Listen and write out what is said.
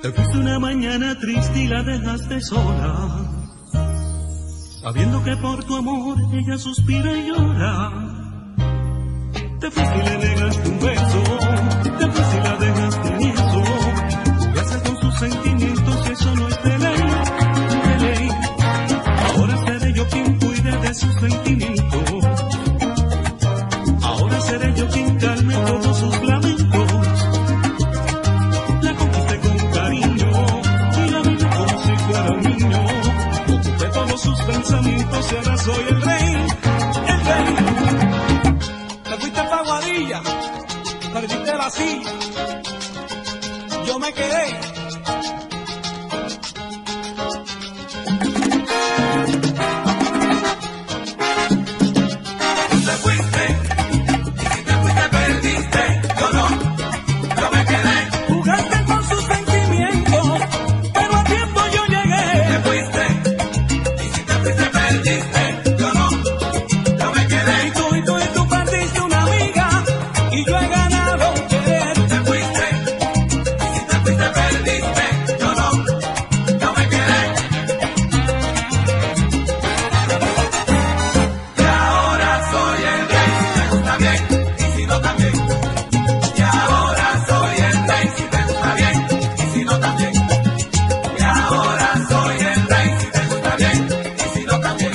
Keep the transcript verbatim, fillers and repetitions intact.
Te fuiste una mañana triste y la dejaste sola, sabiendo que por tu amor ella suspira y llora. Te fuiste y le negaste un beso, te fuiste y la dejaste en eso. Jugaste con sus sentimientos, eso no es de ley, de ley. Ahora seré yo quien cuide de sus sentimientos. Ahora seré yo quien calme todos sus lamentos. La conquisté con cariño y la viví como si fuera un niño. Ocupé todos sus pensamientos y ahora soy el rey, el rey. Te fuiste pa' Guadilla, perdiste la silla, yo me quedé. También.